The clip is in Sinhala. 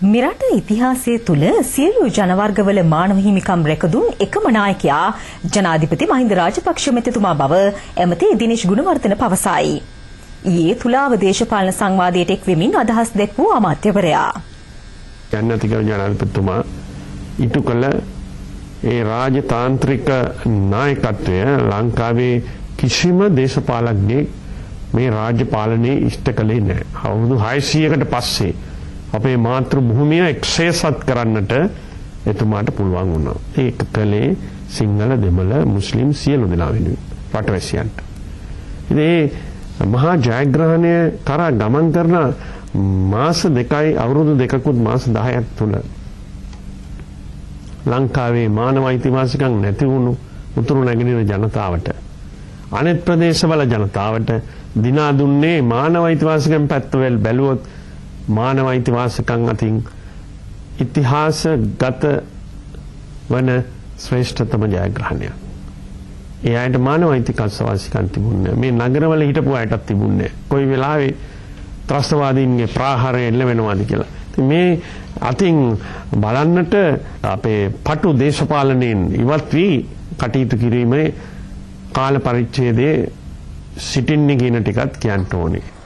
මෙරට ඉතිහාසය තුළ සියලු ජනවර්ගවල මානව හිමිකම් රැකදුන් එකම නායකයා ජනාධිපති මහින්ද රාජපක්ෂ මැතිතුමා බව ඇමති දිනේෂ් ගුණවර්ධන පවසයි. ඊයේ තුලාව දේශපාලන සංවාදයට එක් වෙමින් අදහස් දැක්වූ අමාත්‍යවරයා. ජනාධිපති ජනාධිපතිතුමා ඉටු කළ ඒ රාජතාන්ත්‍රික නායකත්වය ලංකාවේ කිසිම දේශපාලකයෙක් මේ රාජ්‍ය පාලනයේ ඉෂ්ට කළේ නැහැ. අවුරුදු 600කට පස්සේ අපේ මාතෘ භූමිය එක්සේසත් කරන්නට එතුමාට පුළුවන් වුණා. ඒක කළේ සිංහල දෙමළ මුස්ලිම් සියලු දෙනා වෙනුවෙන් රටවැසියන්ට. ඉතින් මහා ජයග්‍රහණය කරා ගමන් කරන මාස දෙකයි අවුරුදු දෙකකුත් මාස 10ක් තුල ලංකාවේ මානව අයිතිවාසිකම් නැති වුණු උතුරු නැගෙනහිර ජනතාවට අනෙක් ප්‍රදේශවල ජනතාවට දිනා දුන්නේ මානව අයිතිවාසිකම් පැත්තවල බැලුවොත් මානව අයිතිවාසිකම් අතින් ඉතිහාසගත වන ශ්‍රේෂ්ඨතම ජයග්‍රහණය. ඒ අයට මානව අයිතිවාසිකම් තිබුණේ මේ නගරවල හිටපු අයටත් තිබුණේ කොයි වෙලාවෙ ත්‍රස්තවාදීන්ගේ ප්‍රහාරය එල්ල වෙනවාද කියලා. මේ අතින් බලන්නට අපේ පටු දේශපාලනයෙන් ඉවත් වී කටයුතු කිරීමේ කාල පරිච්ඡේදයේ සිටින්නේ කියන ටිකත් කියන්න ඕනේ.